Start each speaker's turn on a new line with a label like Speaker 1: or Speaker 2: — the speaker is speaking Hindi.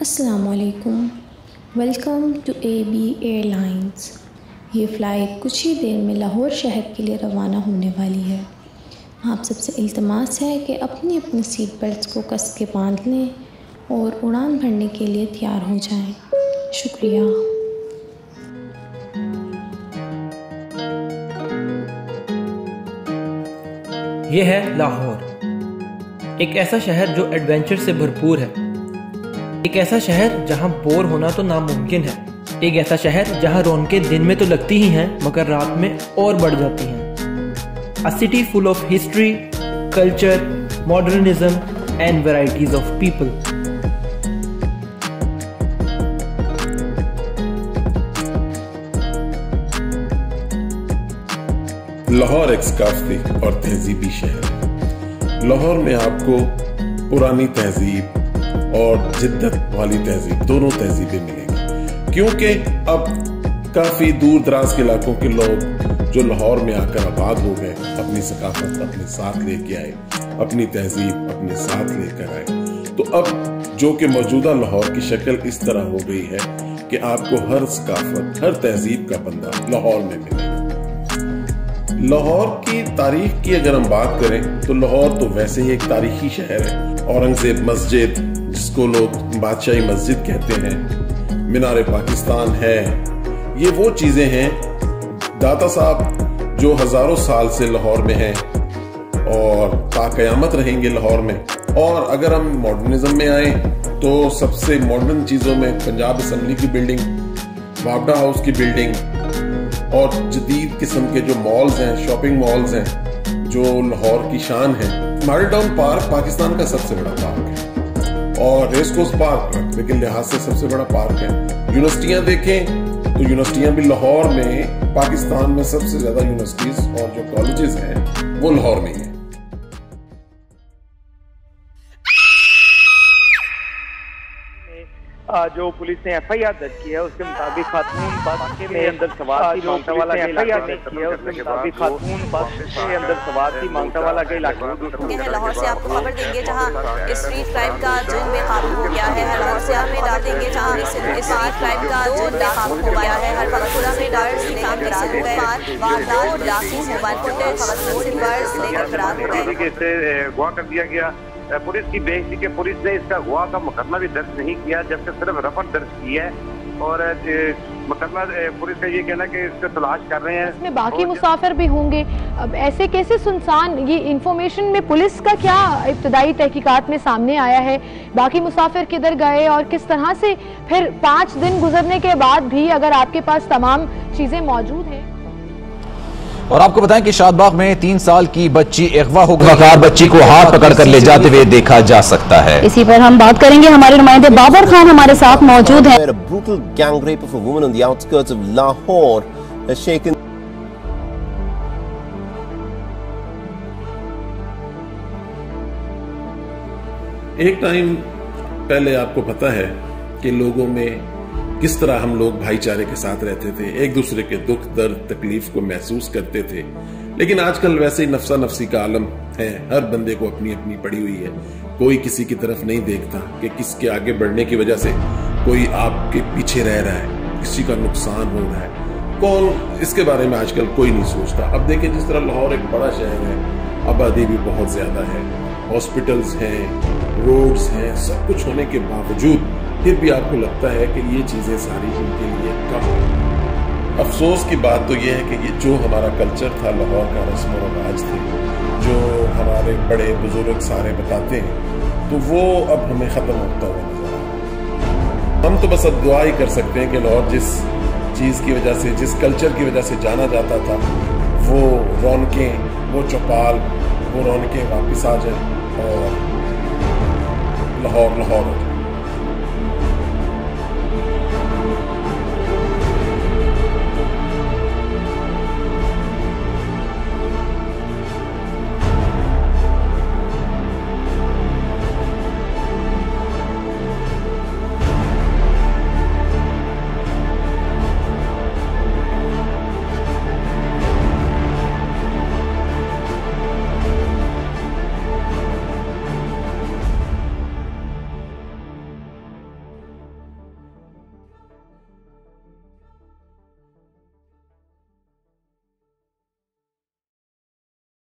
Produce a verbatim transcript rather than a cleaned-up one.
Speaker 1: अस्सलामुअलैकुम, welcome to A B airlines. ये फ़्लाइट कुछ ही देर में लाहौर शहर के लिए रवाना होने वाली है। आप सबसे इल्तमास है कि अपनी अपनी सीट बेल्ट्स को कस के बांध लें और उड़ान भरने के लिए तैयार हो जाएं। शुक्रिया।
Speaker 2: ये है लाहौर, एक ऐसा शहर जो एडवेंचर से भरपूर है। एक ऐसा शहर जहां बोर होना तो नामुमकिन है। एक ऐसा शहर जहां रौनकें दिन में तो लगती ही हैं मगर रात में और बढ़ जाती हैं। A city full of history, culture, modernism and varieties of people.
Speaker 3: Lahore एक सकाफती और तहजीबी शहर। लाहौर में आपको पुरानी तहजीब और जिद्दत वाली तहजीब, दोनों तहजीबें मिलेंगी, क्योंकि अब काफी दूर दराज के इलाकों के लोग जो लाहौर में आकर आबाद हो गए, अपनी सकाफत अपने साथ लेके आए, अपनी तहजीब अपने साथ लेकर आए। तो अब जो कि मौजूदा लाहौर की शक्ल इस तरह हो गई है कि आपको हर सकाफत, हर तहजीब का बंदा लाहौर में मिलेगा। लाहौर की तारीख की अगर हम बात करें तो लाहौर तो वैसे ही एक तारीखी शहर है। औरंगजेब मस्जिद, जिसको लोग बादशाही मस्जिद कहते हैं, मीनार पाकिस्तान है, ये वो चीजें हैं दाता साहब जो हजारों साल से लाहौर में हैं और ताक़यामत रहेंगे लाहौर में। और अगर हम मॉडर्निज्म में आए तो सबसे मॉडर्न चीजों में पंजाब असेंबली की बिल्डिंग, वापडा हाउस की बिल्डिंग और जदीद किस्म के जो मॉल्स हैं, शॉपिंग मॉल्स हैं, जो लाहौर की शान है। मॉडल टाउन पार्क पाकिस्तान का सबसे बड़ा पार्क है और रेस कोर्स पार्क रकबे के लिहाज से सबसे बड़ा पार्क है। यूनिवर्सिटियां देखें तो यूनिवर्सिटियां भी लाहौर में, पाकिस्तान में सबसे ज्यादा यूनिवर्सिटीज और जो कॉलेजेस हैं वो लाहौर में ही है।
Speaker 4: जो पुलिस ने एफ आई आर दर्ज की है उसके मुताबिक खातून बस के अंदर सवार थी, मांगता वाला के इलाके में की है उसके मुताबिक खातून बस के अंदर सवार थी, मांगता वाला के इलाके में।
Speaker 5: लाहौर से आपको खबर देंगे जहां स्ट्रीट क्राइम का जुर्म बेकाबू हो गया है। लाहौर से आप में डाल देंगे जहां स्ट्रीट क्राइम का जुर्म बेकाबू हो गया है। हर फलपुरा में डर्स लेकर फरार हो गए। वारदात लाखों मोबाइल फुटेज पर्स लेकर फरार हो गए।
Speaker 4: इससे अगवा कर दिया गया। पुलिस की बेइज्जती के पुलिस ने इसका अगवा का मुकदमा भी दर्ज नहीं किया, जबकि सिर्फ रफत दर्ज की है और मुकदमा पुलिस का ये कहना कि इसको तलाश कर रहे हैं।
Speaker 6: इसमें बाकी मुसाफिर भी होंगे। अब ऐसे कैसे सुनसान, ये इंफॉर्मेशन में पुलिस का क्या इब्तदाई तहकीकात में सामने आया है? बाकी मुसाफिर किधर गए और किस तरह से फिर पाँच दिन गुजरने के बाद भी अगर आपके पास तमाम चीजें मौजूद हैं?
Speaker 7: और आपको बताएं कि शादबाग में तीन साल की बच्ची अगवा हो गई। बच्ची को हाथ पकड़कर ले जाते हुए देखा जा सकता है।
Speaker 8: इसी पर हम बात करेंगे, हमारे नुमाइंदे बाबर खान हमारे साथ मौजूद हैं।
Speaker 9: A brutal gang rape of a woman on the outskirts of Lahore has shaken.
Speaker 3: एक टाइम पहले आपको पता है कि लोगों में किस तरह हम लोग भाईचारे के साथ रहते थे, एक दूसरे के दुख दर्द तकलीफ को महसूस करते थे। लेकिन आजकल वैसे ही नफसा नफसी का आलम है, हर बंदे को अपनी अपनी पड़ी हुई है। कोई किसी की तरफ नहीं देखता कि किसके आगे बढ़ने की वजह से कोई आपके पीछे रह रहा है, किसी का नुकसान हो रहा है, कौन, इसके बारे में आजकल कोई नहीं सोचता। अब देखिए जिस तरह लाहौर एक बड़ा शहर है, आबादी भी बहुत ज्यादा है, हॉस्पिटल्स हैं, रोड्स हैं, सब कुछ होने के बावजूद फिर भी आपको लगता है कि ये चीजें सारी उनके लिए कम है। अफसोस की बात तो ये है कि ये जो हमारा कल्चर था, लाहौर का रस्म और रिवाज थे, जो हमारे बड़े बुजुर्ग सारे बताते हैं, तो वो अब हमें खत्म होता हुआ नजर आ रहा है। हम तो बस अब दुआ ही कर सकते हैं कि लाहौर जिस चीज की वजह से, जिस कल्चर की वजह से जाना जाता था, वो रौनकें, वो चौपाल, वो रौनकें वापिस आ जाए और लाहौर लाहौर हो जाए।